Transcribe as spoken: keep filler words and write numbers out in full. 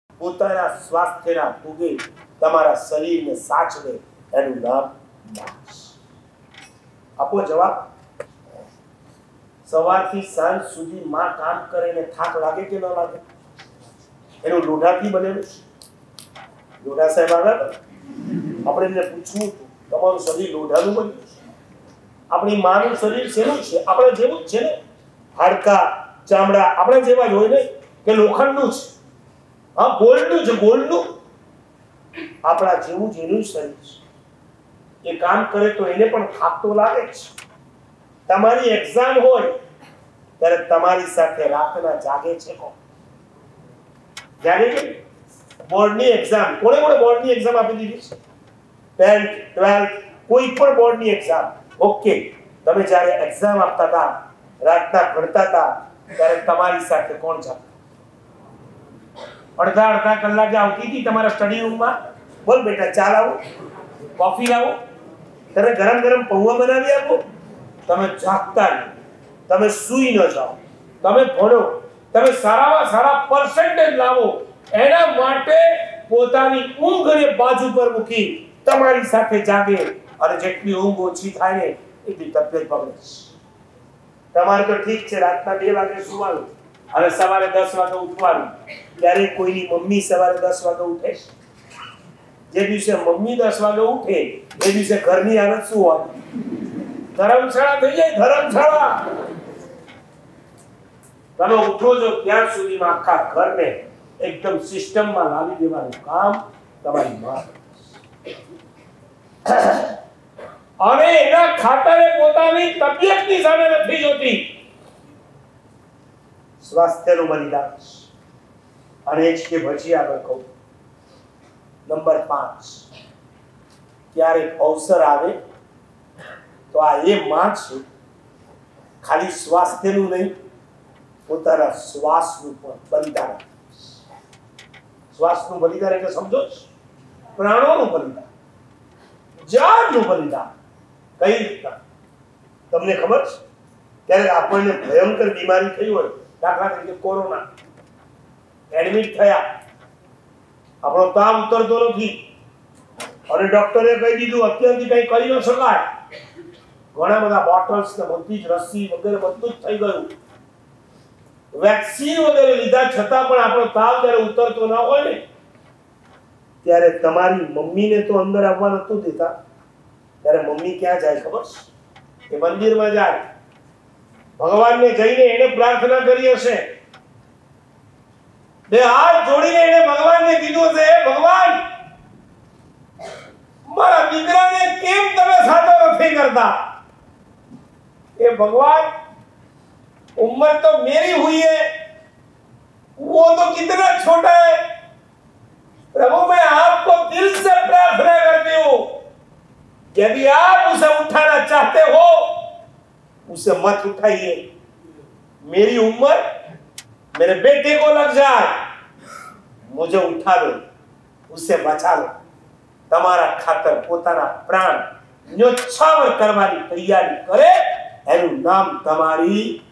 પોતાના સ્વાસ્થ્યના ભોગે તમારા શરીરને સાચવે એનું નામ માસ. આપો જવાબ. સવારથી સાંજ સુધી માં કામ કરે ને થાક લાગે કે ન લાગે? એનું લોઢાથી બનેલું છે. લોઢા સાહેબ આવ્યા આપણે એમને પૂછવું તમારું શરીર લોઢાનું બન્યું છે? આપણી માનું શરીર શેનું છે? આપણે જેવું જ છે ને, હાડકા ચામડા આપણે જેવા જ હોય ને કે લોખંડનું છે? હા, ગોલ્ડનું છે, ગોલ્ડનું. આપણા જેવું જ એનું શરીર છે. એ કામ કરે તો એને પણ થાક તો લાગે છે. તમારી એક્ઝામ હોય ત્યારે તમારી સાથે રાતના જાગે છે કોણ? જાગે કે બોર્ડની એક્ઝામ કોણે કોણે બોર્ડની એક્ઝામ આપી દીધી છે? ટેન્થ ટ્વેલ્થ કોઈ પણ બોર્ડની એક્ઝામ. ઓકે, તમે જ્યારે એક્ઝામ આપતા હતા, રાતના ભણતા હતા, ત્યારે તમારી સાથે કોણ જાગતું? અડધા અડધા કલાકે આવતી હતી તમારા સ્ટડી રૂમમાં, બોલ બેટા ચા લાવો, કોફી લાવો, તને ગરમ ગરમ પૌવા બનાવી આપો. તમે જાગતા નહીં, તમે સૂઈ ન જાઓ, તમે ભણો, તમે સારામાં સારા પર્સન્ટેજ લાવો. એના માટે પોતાની ઊંઘને બાજુ પર મૂકી તમારી સાથે જાગે. અને જેટલી ઊંઘ ઓછી થાય ને એટલી તબિયત બગડે. તમારે તો ઠીક છે, રાતના બે વાગે સુવાનું અને સવારે દસ વાગે ઉઠવાનું. ત્યારે કોઈની મમ્મી સવારે દસ વાગે ઉઠે? જે દિવસે મમ્મી દસ વાગે ઉઠે એ દિવસે ઘરની હાલત શું હોય? ધર્મશાળા થઈ જાય, ધર્મશાળા. તમે ઉઠો છો ત્યાં સુધીમાં આખા ઘરને એકદમ સિસ્ટમમાં લાવી દેવાનું કામ તમારી માં. અને એના ખાતરે પોતાની તબિયતની સામે નથી જોતી. સ્વાસ્થ્યનું બલિદાન. અને જ કે પછી આગળ કહું, નંબર પાંચ, ક્યારેક અવસર આવે તો આ એ માં છે, ખાલી સ્વાસ્થ્યનું નહીં, પોતાના શ્વાસનું પણ બલિદાન. શ્વાસનું બલિદાન એટલે સમજો છો? પ્રાણોનું બલિદાન, જાનનું બલિદાન. કઈ રીતના તમને ખબર છે? ત્યારે આપણને ભયંકર બીમારી થઈ હોય, દાખલા તરીકે કોરોના, એડમિટ થયા, આપણો તાવ ઉતરતો નથી અને ડોક્ટરે કહી દીધું અત્યારથી કઈ કરી ન શકાય. ઘણા બધા બોટલ્સ ને બધી જ રસી વગેરે બધું જ થઈ ગયું. વેક્સિન વગેરે લીધા છતાં પણ આપણો તાવ જ્યારે ઉતરતો ન હોય ને, ત્યારે તમારી મમ્મીને તો અંદર આવવા નતું દેતા. ત્યારે મમ્મી ક્યાં જાય ખબર છે? એ મંદિરમાં જાય. ભગવાનને જઈને એને પ્રાર્થના કરી હશે, બે હાથ જોડીને એને ભગવાનને કીધું હશે, હે ભગવાન, મારા દીકરાને કેમ તમે સાચો નથી કરતા? એ भगवान, उम्र तो मेरी हुई है, वो तो कितना छोटा है। प्रभु मैं आपको दिल से प्रार्थना करती हूँ, यदि आप उसे उठाना चाहते हो उसे मत उठाइए। मेरी उम्र मेरे बेटे को लग जाए, मुझे उठा लो, उससे बचा लो। તમારા ખાતર પોતાના પ્રાણ ન્યોછાવર કરવાની તૈયારી કરે, એનું નામ તમારી